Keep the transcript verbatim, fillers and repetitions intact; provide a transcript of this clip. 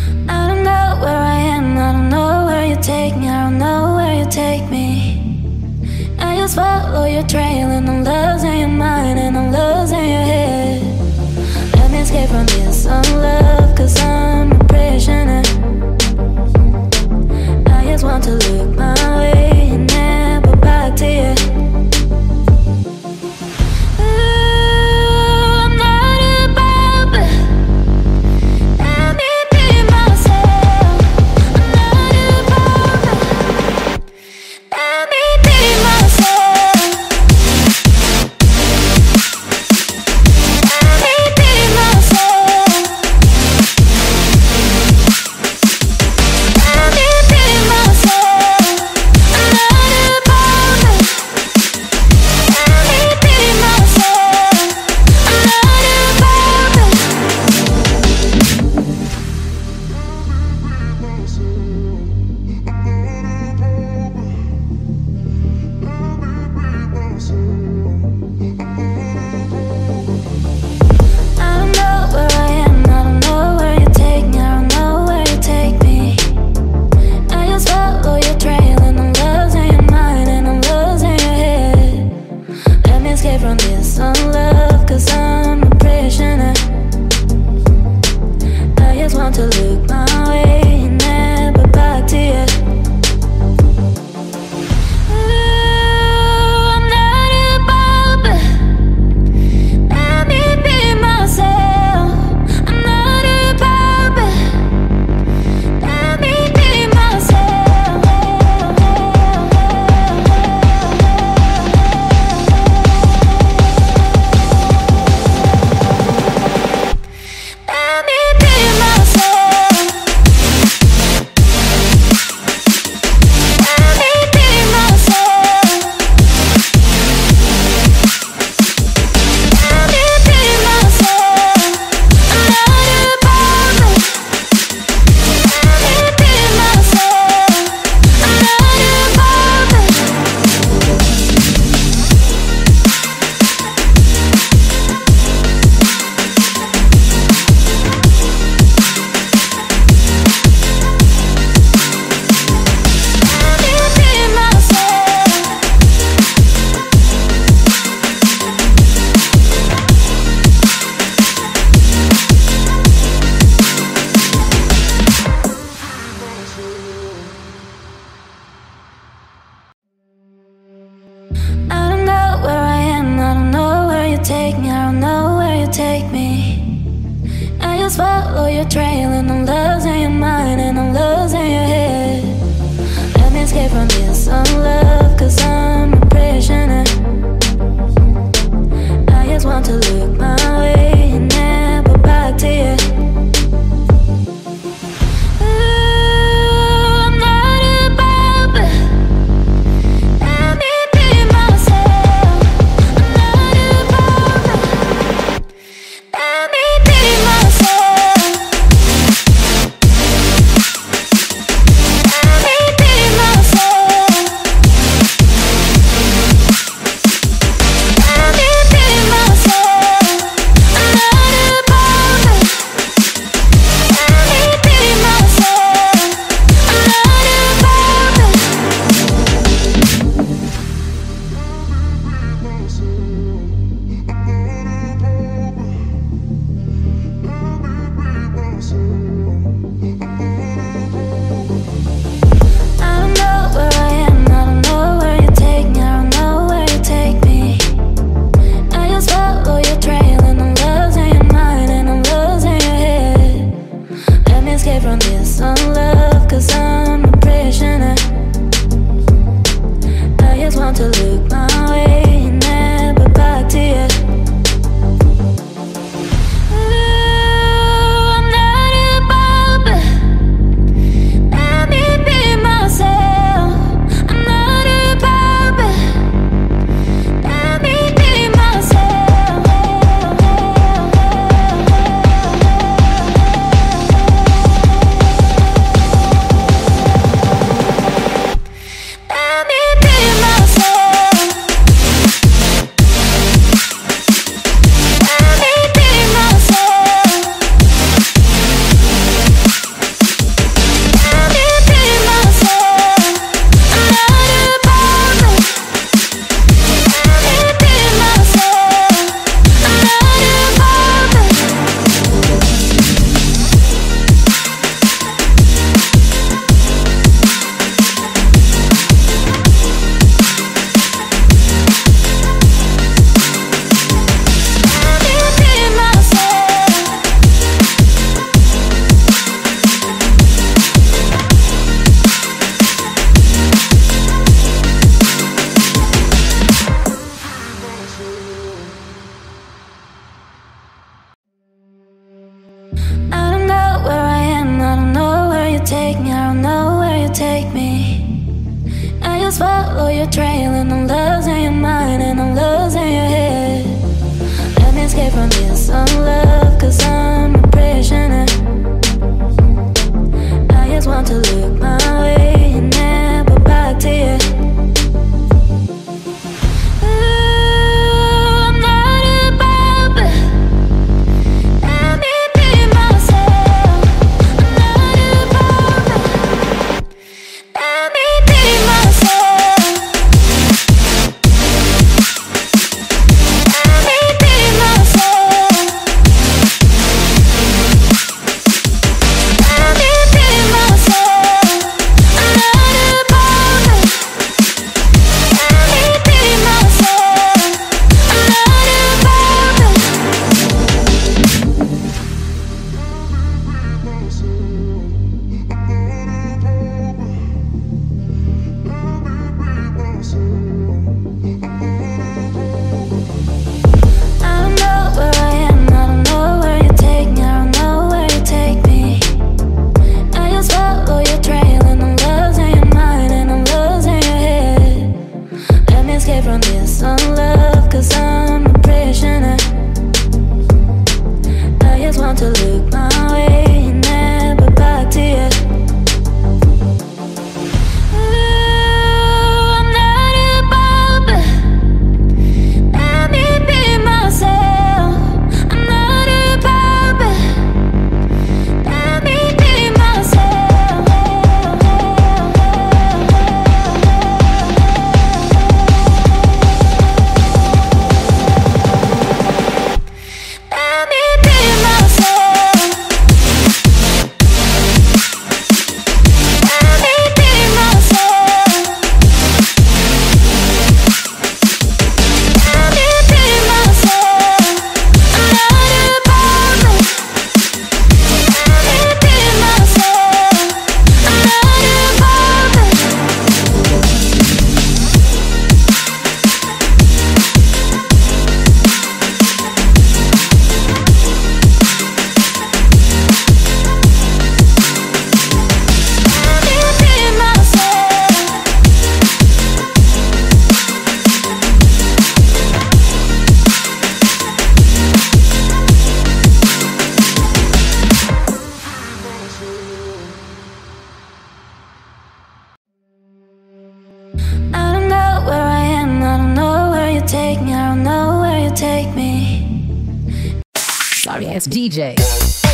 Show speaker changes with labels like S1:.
S1: I don't know where I am, I don't know where you take me, I don't know where you take me. I just follow your trail and I'm losing your mind and I'm losing your head. Let me escape from this love, cause I'm a prisoner. I just want to look my way and never back to you. take me, I don't know where you take me. I just follow your trail and I'm losing your mind and I'm losing your head. Let me escape from this unlove, cause I'm a prisoner. I just want to look my way and never back to you.
S2: Sorry ass D J.